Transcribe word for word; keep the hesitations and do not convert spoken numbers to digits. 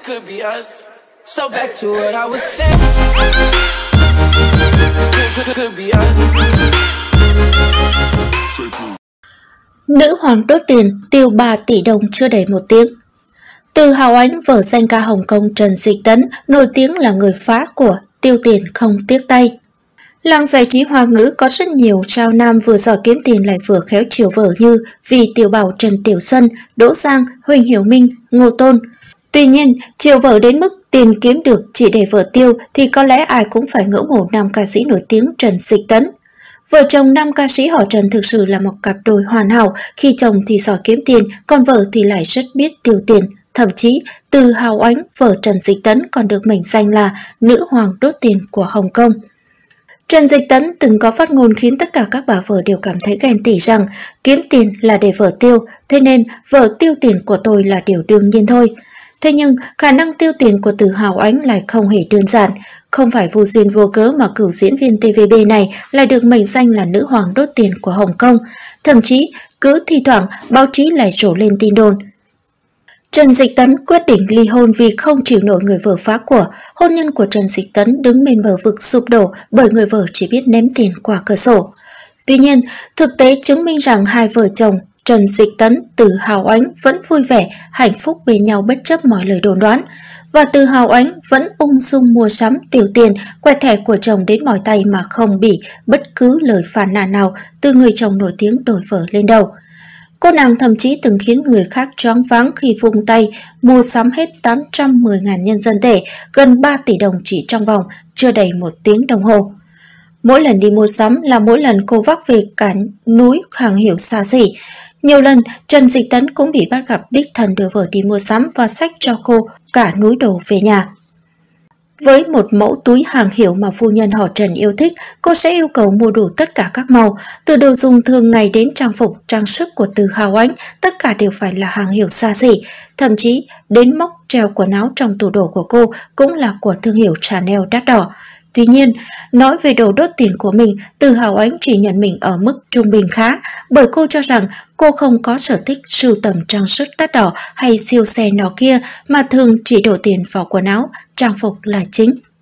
Could be us. So back to what I was saying. Could, could be us. Nữ hoàng đốt tiền tiêu ba tỷ đồng chưa đầy một tiếng. Từ hào ánh vở danh ca Hồng Kông Trần Dịch Tấn nổi tiếng là người phá của, tiêu tiền không tiếc tay. Làng giải trí Hoa ngữ có rất nhiều sao nam vừa giỏi kiếm tiền lại vừa khéo chiều vợ như Vì Tiểu Bảo, Trần Tiểu Xuân, Đỗ Giang, Huỳnh Hiểu Minh, Ngô Tôn. Tuy nhiên, chiều vợ đến mức tiền kiếm được chỉ để vợ tiêu thì có lẽ ai cũng phải ngưỡng mộ nam ca sĩ nổi tiếng Trần Dịch Tấn. Vợ chồng nam ca sĩ họ Trần thực sự là một cặp đôi hoàn hảo, khi chồng thì giỏi kiếm tiền, còn vợ thì lại rất biết tiêu tiền. Thậm chí, Từ hào ánh, vợ Trần Dịch Tấn còn được mệnh danh là nữ hoàng đốt tiền của Hồng Kông. Trần Dịch Tấn từng có phát ngôn khiến tất cả các bà vợ đều cảm thấy ghen tị rằng kiếm tiền là để vợ tiêu, thế nên vợ tiêu tiền của tôi là điều đương nhiên thôi. Thế nhưng, khả năng tiêu tiền của Từ hào ánh lại không hề đơn giản. Không phải vô duyên vô cớ mà cựu diễn viên tê vê bê này lại được mệnh danh là nữ hoàng đốt tiền của Hồng Kông. Thậm chí, cứ thi thoảng báo chí lại rổ lên tin đồn Trần Dịch Tấn quyết định ly hôn vì không chịu nổi người vợ phá của. Hôn nhân của Trần Dịch Tấn đứng bên bờ vực sụp đổ bởi người vợ chỉ biết ném tiền qua cửa sổ. Tuy nhiên, thực tế chứng minh rằng hai vợ chồng Trần Dịch Tấn, Từ hào ánh vẫn vui vẻ, hạnh phúc bên nhau bất chấp mọi lời đồn đoán. Và Từ hào ánh vẫn ung dung mua sắm, tiêu tiền, quẹt thẻ của chồng đến mỏi tay mà không bị bất cứ lời phàn nàn nào từ người chồng nổi tiếng đổi vợ lên đầu. Cô nàng thậm chí từng khiến người khác choáng váng khi vung tay mua sắm hết tám trăm mười nghìn nhân dân tệ, gần ba tỷ đồng chỉ trong vòng chưa đầy một tiếng đồng hồ. Mỗi lần đi mua sắm là mỗi lần cô vác về cả núi hàng hiệu xa xỉ. Nhiều lần Trần Dịch Tấn cũng bị bắt gặp đích thân đưa vợ đi mua sắm và xách cho cô cả núi đồ về nhà. Với một mẫu túi hàng hiệu mà phu nhân họ Trần yêu thích, cô sẽ yêu cầu mua đủ tất cả các màu, từ đồ dùng thường ngày đến trang phục, trang sức của Từ hào ánh, tất cả đều phải là hàng hiệu xa xỉ. Thậm chí, đến móc treo quần áo trong tủ đồ của cô cũng là của thương hiệu Chanel đắt đỏ. Tuy nhiên, nói về đồ đốt tiền của mình, Từ hào ánh chỉ nhận mình ở mức trung bình khá, bởi cô cho rằng cô không có sở thích sưu tầm trang sức đắt đỏ hay siêu xe nọ kia, mà thường chỉ đổ tiền vào quần áo, trang phục là chính.